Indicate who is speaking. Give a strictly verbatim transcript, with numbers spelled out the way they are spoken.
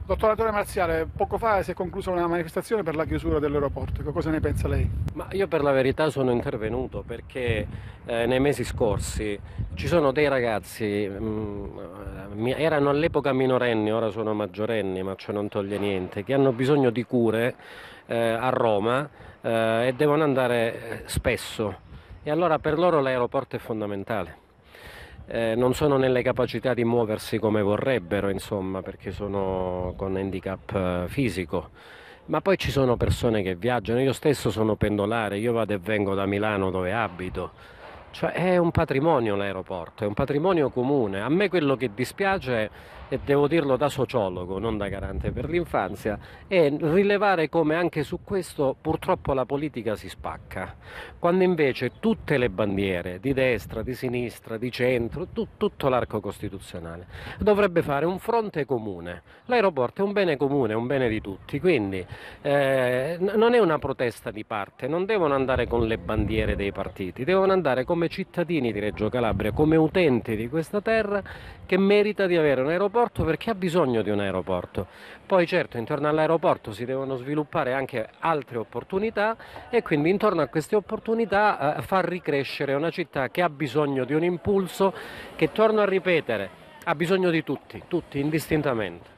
Speaker 1: Dottoratore Marziale, poco fa si è conclusa una manifestazione per la chiusura dell'aeroporto, che cosa ne pensa lei?
Speaker 2: Ma io per la verità sono intervenuto perché eh, nei mesi scorsi ci sono dei ragazzi, mh, mi- erano all'epoca minorenni, ora sono maggiorenni, ma ciò non toglie niente, che hanno bisogno di cure eh, a Roma eh, e devono andare eh, spesso. E allora per loro l'aeroporto è fondamentale. Eh, non sono nelle capacità di muoversi come vorrebbero, insomma, perché sono con handicap eh, fisico. Ma poi ci sono persone che viaggiano, io stesso sono pendolare, io vado e vengo da Milano dove abito. Cioè è un patrimonio l'aeroporto, è un patrimonio comune. A me quello che dispiace, e devo dirlo da sociologo, non da garante per l'infanzia, è rilevare come anche su questo purtroppo la politica si spacca, quando invece tutte le bandiere di destra, di sinistra, di centro, tu- tutto l'arco costituzionale dovrebbe fare un fronte comune. L'aeroporto è un bene comune, è un bene di tutti, quindi eh, n- non è una protesta di parte, non devono andare con le bandiere dei partiti, devono andare come cittadini di Reggio Calabria, come utenti di questa terra che merita di avere un aeroporto perché ha bisogno di un aeroporto. Poi certo intorno all'aeroporto si devono sviluppare anche altre opportunità e quindi intorno a queste opportunità eh, far ricrescere una città che ha bisogno di un impulso che, torno a ripetere, ha bisogno di tutti, tutti indistintamente.